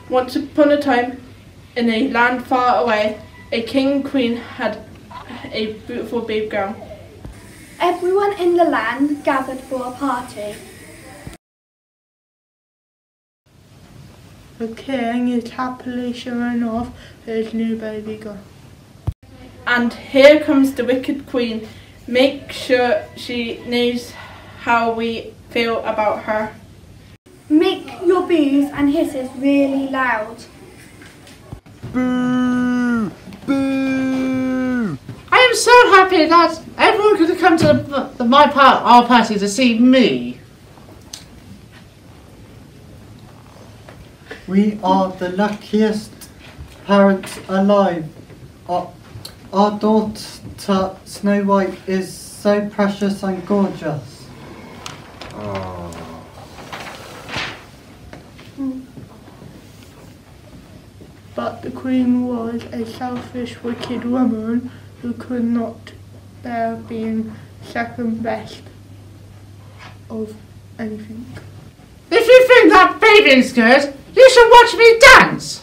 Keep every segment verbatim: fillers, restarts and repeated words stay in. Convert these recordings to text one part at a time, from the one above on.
Once upon a time, in a land far away, a king and queen had a beautiful baby girl. Everyone in the land gathered for a party. The king is happily showing off his new baby girl. And here comes the wicked queen. Make sure she knows how we feel about her. Make your boos and hisses really loud. Boo! Boo! I am so happy that everyone could come to the, the, my part, our party to see me. We are the luckiest parents alive. Our, our daughter Snow White is so precious and gorgeous. Oh. But the queen was a selfish, wicked woman who could not bear being second best of anything. If you think that baby's good, you should watch me dance.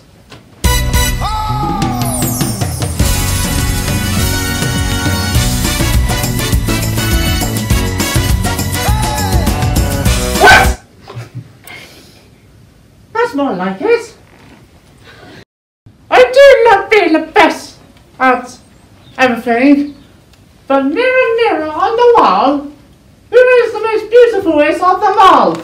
What? That's more like it. I do love being the best at everything, but mirror, mirror on the wall, who is the most beautifulest of them all?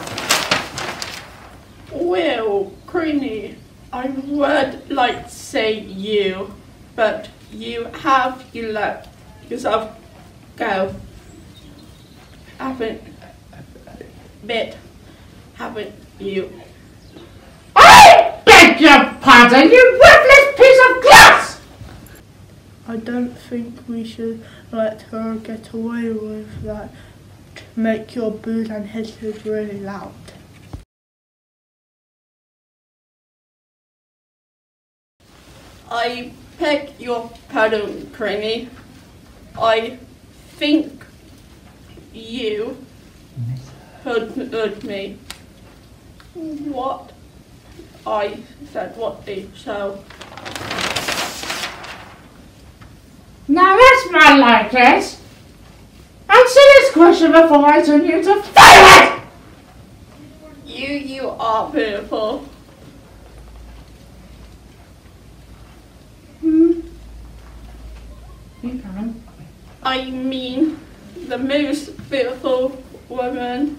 Well, Queenie, I would like to say you, but you have you let yourself go. Haven't bit, haven't you? I beg your pardon, you worthless piece of glass! I don't think we should let her get away with that. Make your boos and hisses really loud. I beg your pardon, Queenie. I think you heard, heard me. What I said, what the show. Now that's more like it. Answer this question before I turn you to fire! You, you are beautiful. Hmm. You can. I mean, the most beautiful woman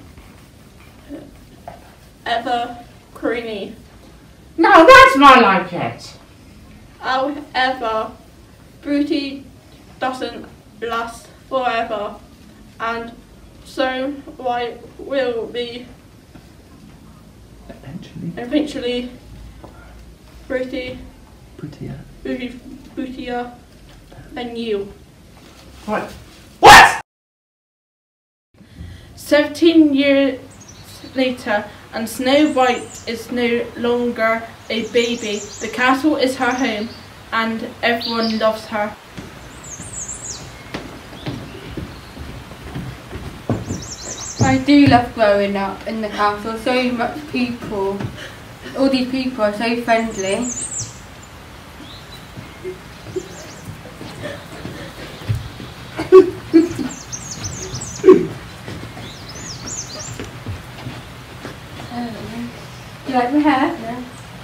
ever, Queenie. Now that's more like it. However, beauty doesn't last forever, and so why will be Eventually. eventually pretty, Prettier. beauty, beautier than you. What? What? Seventeen years later, and Snow White is no longer a baby. The castle is her home, and everyone loves her. I do love growing up in the castle. So much people. All these people are so friendly. You like my hair? Yeah.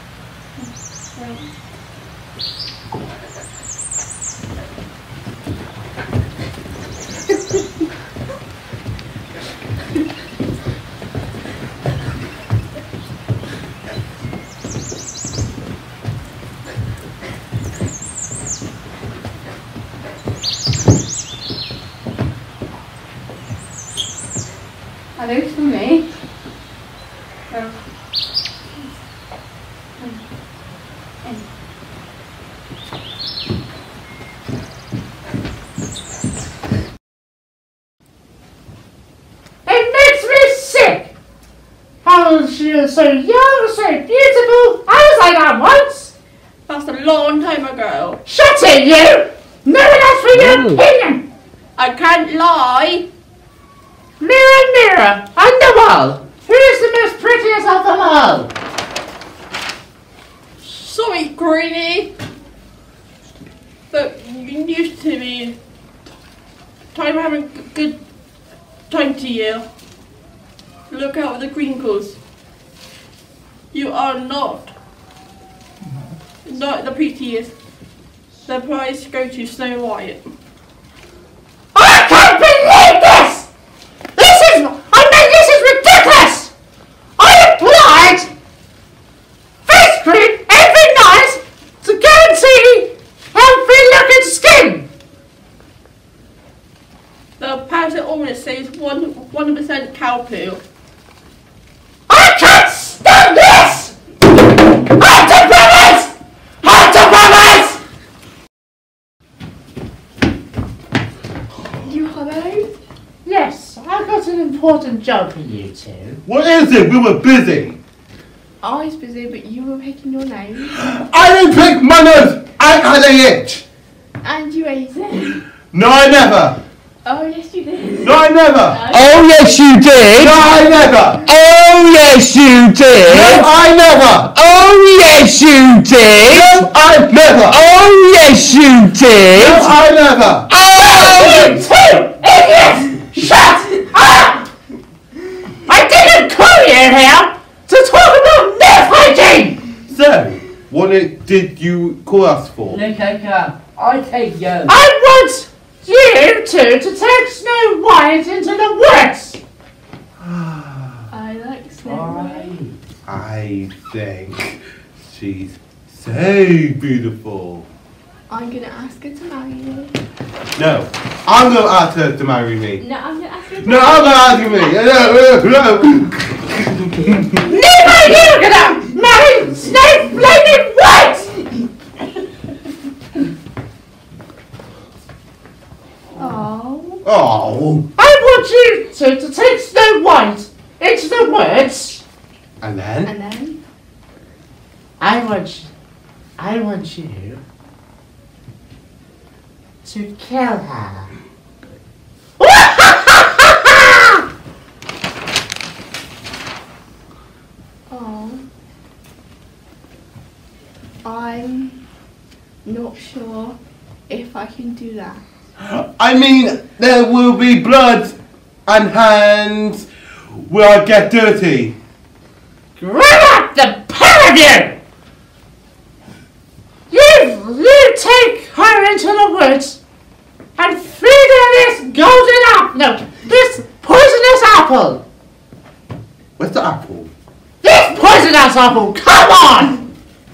Are those for me? Oh. It makes me sick! How she is so young, so beautiful. I was like that once. That's a long time ago. Shut it, you! No one else for your No. opinion! I can't lie. Mirror, mirror, on the wall, who is the most prettiest of them all? Sorry, Greenie. But you're used to me. Time having a good time to you. Look out for the crinkles. You are not, not the prettiest. The prize go to Snow White. I can't believe this! This is, I mean, this is ridiculous! I applied face cream every night to guarantee healthy looking skin! The packet almost says one one percent cow poo. I can't stand this! How to promise! How to promise! You hello? Yes, I got an important job for you two. What is it? We were busy. I was busy, but you were picking your nose. I didn't pick my nose. I had an itch. And you ate it. No, I never. Oh, yes, you did. No, I never. Oh yes you did! No, I never. Oh yes you did! No, I never. Oh yes you did! No, I never. Oh yes you did! No, I never. Oh! You two idiots! Shut up! I didn't call you here to talk about nurse hygiene! So, what it, did you call us for? Look, okay. I take you. I want you two to take Snow White into the woods! I like Snow Alright. White. I think she's so beautiful. I'm going to ask her to marry you. No, I'm going to ask her to marry me. No, I'm going to ask her to No, I'm marry going to ask me. No, no, no. Neither you gonna marry Snow Flaming White! Oh. Oh. I want you two to take Snow White into the woods. And then? And then? I want, I want you to kill her. Oh. I'm not sure if I can do that. I mean, there will be blood and hands will get dirty. Grab up the pair of you! You, you take her into the woods and feed her this golden apple, no, this poisonous apple. Where's the apple? This poisonous apple, come on!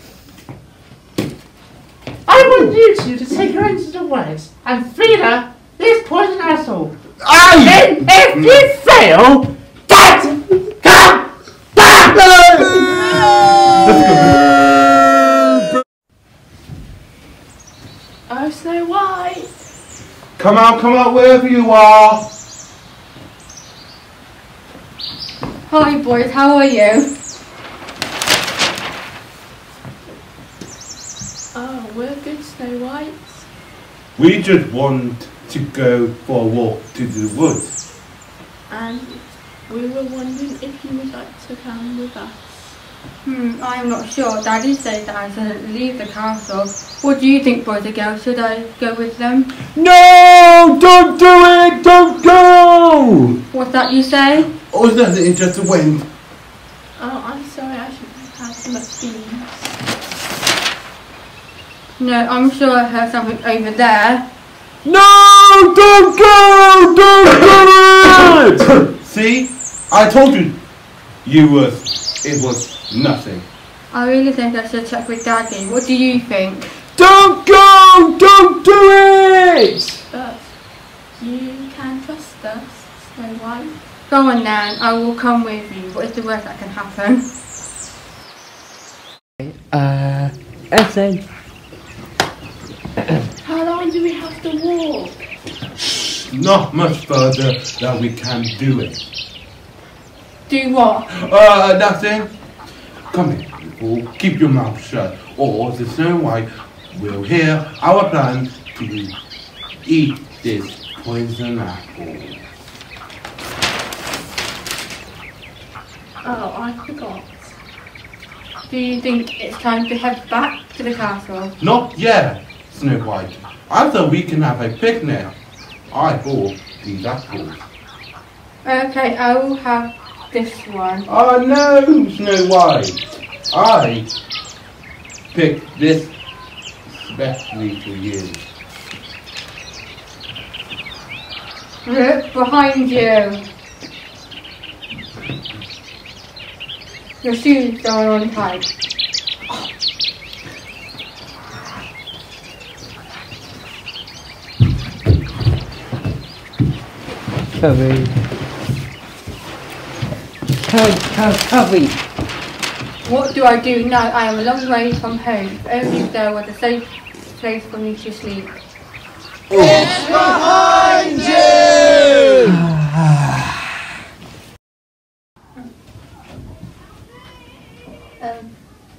I want you two to take her into the woods and feed her this poison apple. Aye! And if you fail, get come back! Oh, Snow White. Come out, come out, wherever you are. Hi boys, how are you? Oh, we're good, Snow White. We just want to go for a walk to the woods. And we were wondering if you would like to come with us. Hmm, I'm not sure. Daddy said that I shouldn't leave the castle. What do you think, boys and girls? Should I go with them? No! Don't do it! Don't go! What's that you say? Oh, no, it's just the wind. Oh, I'm sorry, I shouldn't have had so much beans. No, I'm sure I heard something over there. No! Don't go! Don't do it! See? I told you. You was, it was nothing. I really think I should check with Daddy. What do you think? Don't go! Don't do it! But you can trust us, Snow White. Go on then, I will come with you. What is the worst that can happen? Uh, Ethan. How long do we have to walk? Not much further that we can do it. Do what? Uh, nothing. Come here, people. Keep your mouth shut, or the Snow White will hear our plan to eat this poison apple. Oh, I forgot. Do you think it's time to head back to the castle? Not yet, Snow White. I thought we can have a picnic. I bought these apples. Okay, I will have this one. Oh no, Snow White. I picked this especially for you. Look behind you. Your shoes are on tight. Hurry. Hurry, hurry, hurry. What do I do now? I am a long way from home. If only there was a safe place for me to sleep. It's behind you! Um,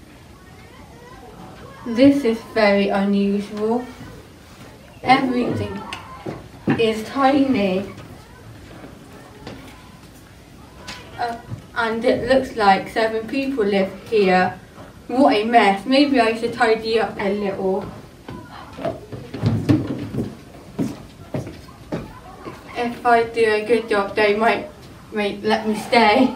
this is very unusual. Everything is tiny. Uh, and it looks like seven people live here. What a mess. Maybe I should tidy up a little. If I do a good job, they might, might let me stay.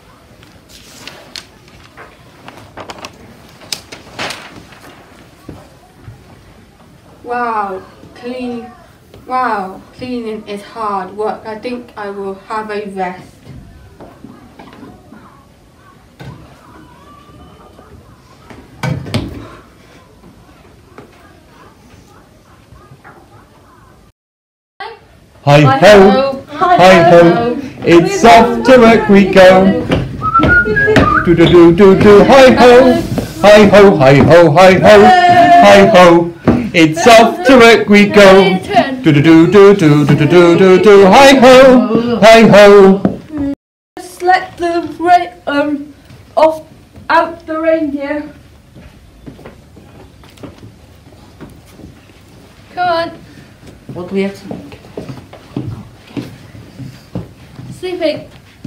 Wow, clean. Wow, cleaning is hard work. I think I will have a rest. Hi ho, hi ho, it's off to work we go. Do do do do do, hi ho, hi ho, hi ho, hi ho, hi ho, it's off to work we go. Do do do do do do do do do do, hi ho, hi ho. Just let the ra- um off out the reindeer. Come on, What do we have to make? sleeping.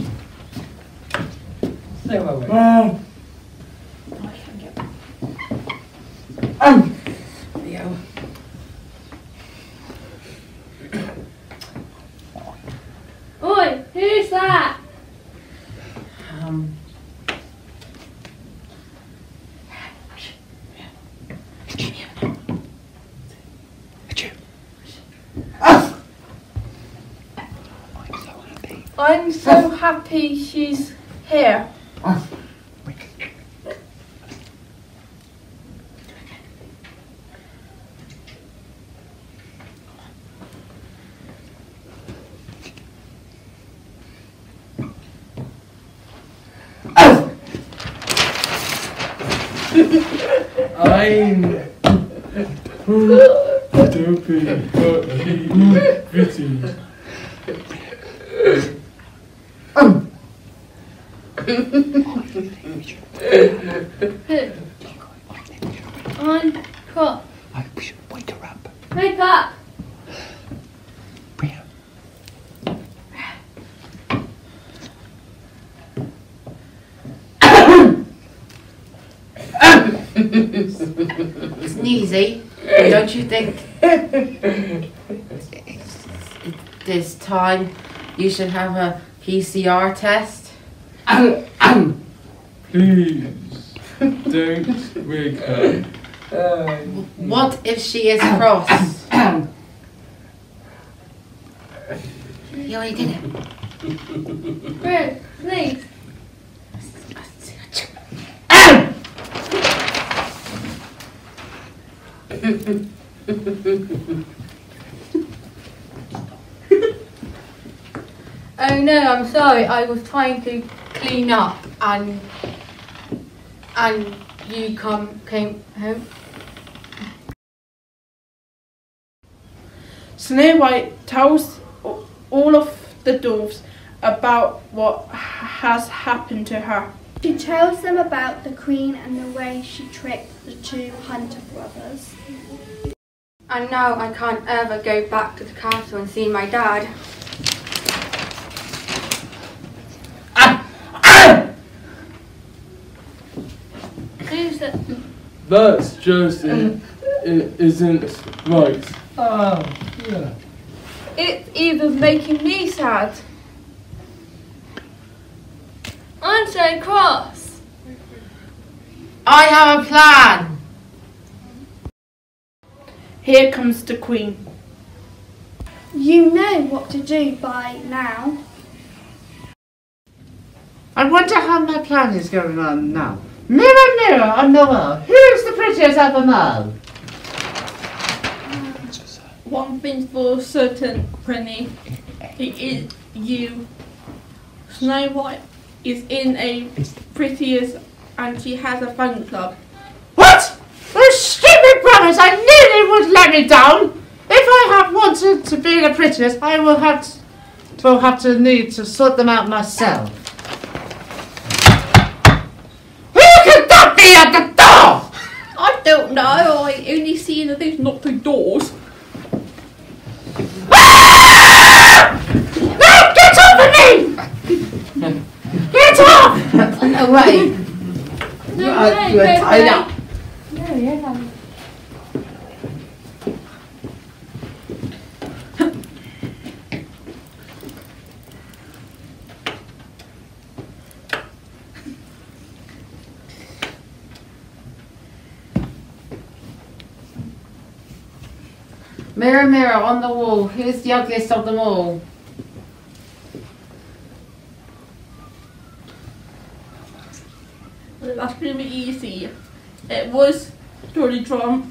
Stay away. Oh, Um. Leo. Oi, who's that? Um. I'm so happy she's here. I'm dopey, but bitty. On cop. We should wake her up. Wake up. Bria. Sneezy, don't you think this time you should have a P C R test? Please, don't wake her. What if she is cross? You already did it. Bro, please. Oh no, I'm sorry. I was trying to clean up and and you come came home. Snow White tells all of the dwarves about what has happened to her. She tells them about the queen and the way she tricked the two hunter brothers. And now I can't ever go back to the castle and see my dad. That's just it, it isn't right. Oh, yeah. It's even making me sad. I'm so cross. I have a plan. Here comes the Queen. You know what to do by now. I wonder how my plan is going on now. Mirror, mirror on the wall, who's the prettiest of them all? One thing's for certain, Prinny. It is you. Snow White is in a prettiest and she has a fan club. What? Those stupid brothers, I knew they would let me down. If I have wanted to be the prettiest, I will have to, will have to need to sort them out myself. At the door! I don't know, I only see in the things, not through doors. Ah! No, get off of me! Get off! No way. No You are- way, you are Pepe. tied up. No, yeah, um, Mirror, mirror on the wall, who's the ugliest of them all? Well, that's going to be easy. It was Donald Trump.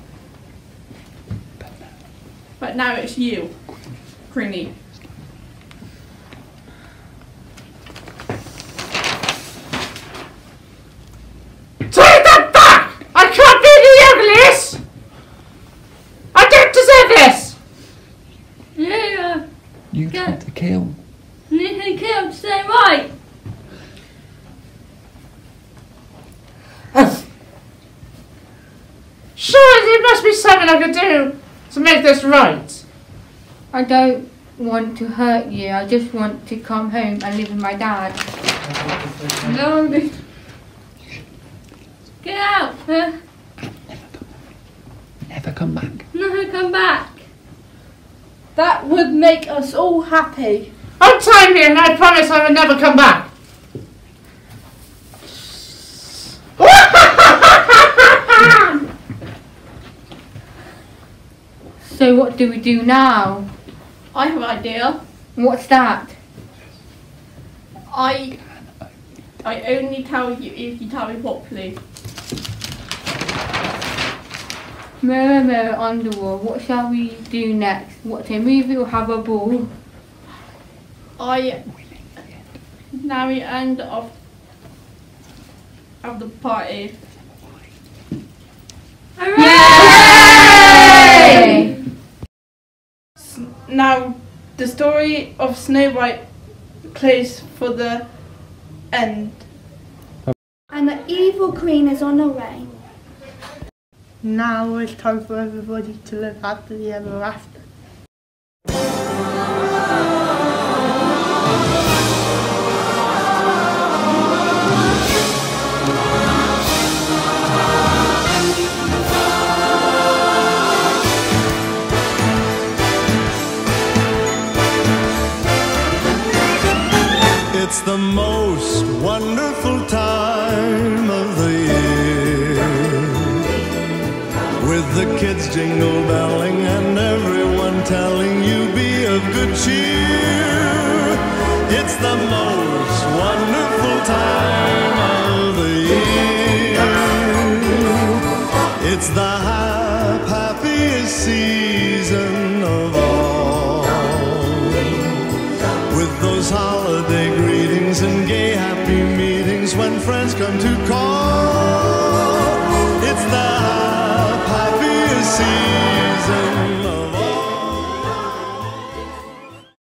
But now it's you, Prinny. Take that back! I can't be the ugliest! I don't deserve this! Yeah, You Yeah. tried to kill. you killed, say right. Surely there must be something I can do to make this right. I don't want to hurt you. I just want to come home and live with my dad. No, get out. Uh, Never come back. no, come back. That would make us all happy. I'm time here and I promise I will never come back. So what do we do now? I have an idea. What's that? I I only tell you if you tell me properly. Mirror, mirror on the wall, what shall we do next? Watch a movie or have a ball? I now we end of of the party. Yay! Now the story of Snow White plays for the end. And the evil queen is on her way. Now it's time for everybody to live happily ever after. It's the most wonderful time of the year, with the kids jingle belling and everyone telling you be of good cheer. It's the most wonderful time of the year. It's the hap- happiest season of all, with those holiday greetings and gay happy meetings when friends come to call.